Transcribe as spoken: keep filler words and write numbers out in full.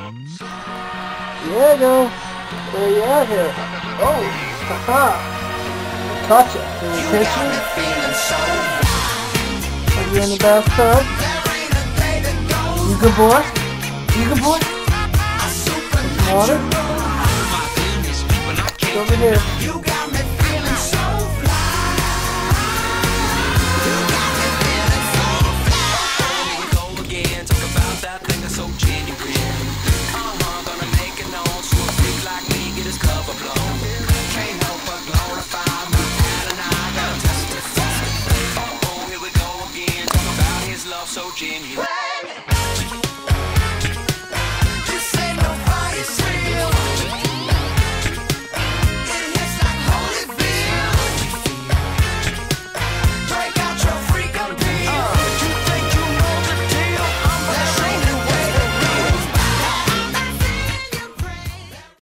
Diego, where you at here? Oh, haha. Caught you. Can we catch you? Are you in the bathtub? You good boy? You good boy? Some water? It's over here. So genuine.